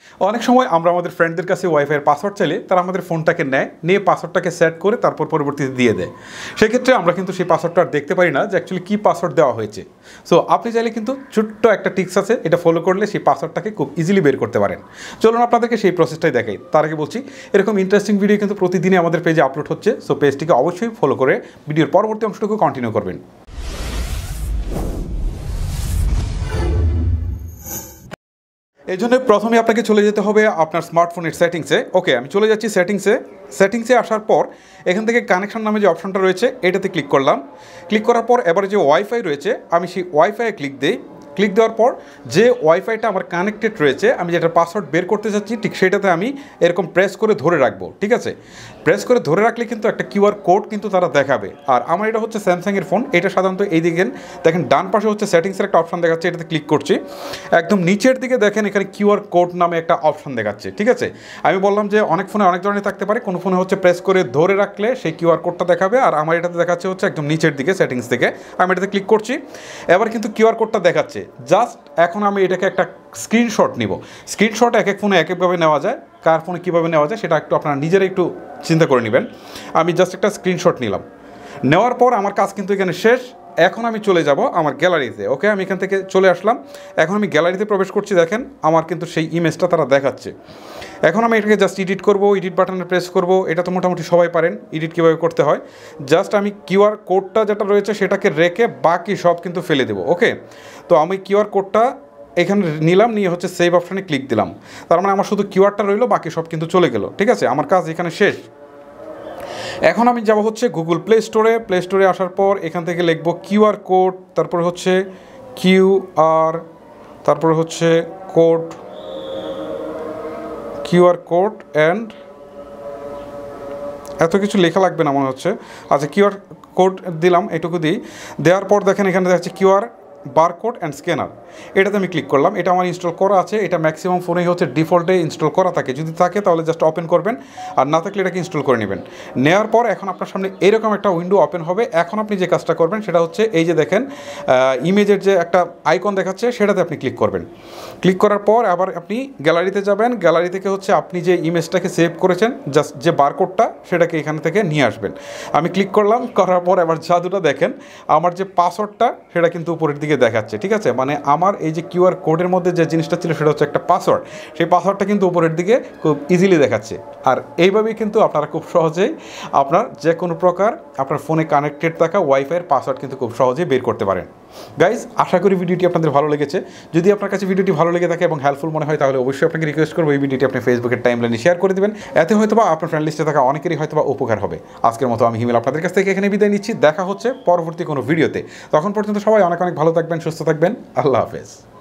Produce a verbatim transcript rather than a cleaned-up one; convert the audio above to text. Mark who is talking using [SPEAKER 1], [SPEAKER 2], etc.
[SPEAKER 1] অনেক সময় আমরা আমাদের ফ্রেন্ডদের কাছে ওয়াইফাইয়ের পাসওয়ার্ড চাইলে তারা আমাদের ফোনটাকে নেয়, নিয়ে পাসওয়ার্ডটাকে সেট করে তারপর পরবর্তীতে দিয়ে দেয়। সেক্ষেত্রে আমরা কিন্তু সেই পাসওয়ার্ডটা আর দেখতে পারি না যে অ্যাকচুয়ালি কী পাসওয়ার্ড দেওয়া হয়েছে। সো আপনি চাইলে কিন্তু ছোট্ট একটা টিক্স আছে, এটা ফলো করলে সেই পাসওয়ার্ডটাকে খুব ইজিলি বের করতে পারেন। চলুন আপনাদেরকে সেই প্রসেসটাই দেখাই। তার আগে বলছি, এরকম ইন্টারেস্টিং ভিডিও কিন্তু প্রতিদিনই আমাদের পেজে আপলোড হচ্ছে। সো পেজটিকে অবশ্যই ফলো করে ভিডিওর পরবর্তী অংশটুকু কন্টিনিউ করবেন। এই জন্য প্রথমে আপনাকে চলে যেতে হবে আপনার স্মার্টফোনের সেটিংসে। ওকে, আমি চলে যাচ্ছি সেটিংসে। সেটিংসে আসার পর এখান থেকে কানেকশন নামে যে অপশনটা রয়েছে এটাতে ক্লিক করলাম। ক্লিক করার পর এবারে যে ওয়াইফাই রয়েছে আমি সেই ওয়াইফাইয়ে ক্লিক দিই। ক্লিক দেওয়ার পর যে ওয়াইফাইটা আমার কানেক্টেড রয়েছে, আমি যেটা পাসওয়ার্ড বের করতে চাচ্ছি ঠিক সেটাতে আমি এরকম প্রেস করে ধরে রাখবো। ঠিক আছে, প্রেস করে ধরে রাখলে কিন্তু একটা কিউআর কোড কিন্তু তারা দেখাবে। আর আমার এটা হচ্ছে স্যামসাংয়ের ফোন, এটা সাধারণত এই দিকে দেখেন ডান পাশে হচ্ছে সেটিংসের একটা অপশন দেখাচ্ছে, এটাতে ক্লিক করছি। একদম নিচের দিকে দেখেন এখানে কিউআর কোড নামে একটা অপশন দেখাচ্ছে। ঠিক আছে, আমি বললাম যে অনেক ফোনে অনেক ধরনের থাকতে পারে, কোনো ফোনে হচ্ছে প্রেস করে ধরে রাখলে সেই কিউআর কোডটা দেখাবে, আর আমার এটাতে দেখাচ্ছে হচ্ছে একদম নিচের দিকে সেটিংস থেকে। আমি এটাতে ক্লিক করছি, এবার কিন্তু কিউআর কোডটা দেখাচ্ছে। জাস্ট এখন আমি এটাকে একটা স্ক্রিনশট নিব। স্ক্রিনশট এক এক ফোনে এক একভাবে নেওয়া যায়, কার ফোনে কীভাবে নেওয়া যায় সেটা একটু আপনারা নিজেরা একটু চিন্তা করে নেবেন। আমি জাস্ট একটা স্ক্রিনশট নিলাম। নেওয়ার পর আমার কাজ কিন্তু এখানে শেষ। এখন আমি চলে যাব আমার গ্যালারিতে। ওকে, আমি এখান থেকে চলে আসলাম। এখন আমি গ্যালারিতে প্রবেশ করছি। দেখেন আমার কিন্তু সেই ইমেজটা তারা দেখাচ্ছে। এখন আমি এটাকে জাস্ট এডিট করব, এডিট বাটনে প্রেস করব। এটা তো মোটামুটি সবাই পারেন এডিট কীভাবে করতে হয়। জাস্ট আমি কিউআর কোডটা যেটা রয়েছে সেটাকে রেখে বাকি সব কিন্তু ফেলে দেবো। ওকে, তো আমি কিউআর কোডটা এখানে নিলাম, নিয়ে হচ্ছে সেভ অপশানে ক্লিক দিলাম। তার মানে আমার শুধু কিউআরটা রইলো, বাকি সব কিন্তু চলে গেল। ঠিক আছে, আমার কাজ এখানে শেষ। এখন আমি যাব হচ্ছে গুগল প্লে স্টোরে। প্লে স্টোরে আসার পর এখান থেকে লিখবো কিউআর কোড, তারপরে হচ্ছে কিউআর, তারপরে হচ্ছে কোড, কিউআর কোড অ্যান্ড এত কিছু লেখা লাগবে না মনে হচ্ছে। আচ্ছা, কিউআর কোড দিলাম, এটুকু দিই। দেওয়ার পর দেখেন এখানে দেখা যাচ্ছে কিউআর বারকোড অ্যান্ড স্ক্যানার, এটাতে আমি ক্লিক করলাম। এটা আমার ইনস্টল করা আছে, এটা ম্যাক্সিমাম ফোনেই হচ্ছে ডিফল্টে ইনস্টল করা থাকে। যদি থাকে তাহলে জাস্ট ওপেন করবেন, আর না থাকলে এটাকে ইনস্টল করে নেবেন। নেওয়ার পর এখন আপনার সামনে এরকম একটা উইন্ডো ওপেন হবে। এখন আপনি যে কাজটা করবেন সেটা হচ্ছে এই যে দেখেন ইমেজের যে একটা আইকন দেখাচ্ছে সেটাতে আপনি ক্লিক করবেন। ক্লিক করার পর আবার আপনি গ্যালারিতে যাবেন। গ্যালারি থেকে হচ্ছে আপনি যে ইমেজটাকে সেভ করেছেন, জাস্ট যে বারকোডটা সেটাকে এখান থেকে নিয়ে আসবেন। আমি ক্লিক করলাম, করার পর এবার জাদুটা দেখেন, আমার যে পাসওয়ার্ডটা সেটা কিন্তু উপরের দিকে দেখাচ্ছে। ঠিক আছে, মানে আমার এই যে কিউআর কোডের মধ্যে যে জিনিসটা ছিল সেটা হচ্ছে একটা পাসওয়ার্ড, সেই পাসওয়ার্ডটা কিন্তু উপরের দিকে খুব ইজিলি দেখাচ্ছে। আর এইভাবেই কিন্তু আপনারা খুব সহজেই আপনার যে কোনো প্রকার আপনার ফোনে কানেক্টেড থাকা ওয়াইফাইয়ের পাসওয়ার্ড কিন্তু খুব সহজেই বের করতে পারেন। গাইজ, আশা করি ভিডিওটি আপনাদের ভালো লেগেছে। যদি আপনার কাছে ভিডিওটি ভালো লেগে থাকে এবং হেল্পফুল মনে হয় তাহলে অবশ্যই আপনাকে রিকোয়েস্ট করবো এই ভিডিওটি আপনি ফেসবুকের টাইমলাইনে শেয়ার করে দেবেন। এতে হয়তো বা আপনার ফ্রেন্ড লিস্টে থাকা অনেকেরই হয়তো বা উপকার হবে। আজকের মতো আমি হিমেল আপনাদের কাছ থেকে এখানে বিদায় নিচ্ছি। দেখা হচ্ছে পরবর্তী কোনো ভিডিওতে। তখন পর্যন্ত সবাই অনেক অনেক ভালো থাকবেন, সুস্থ থাকবেন। আল্লাহ হাফেজ।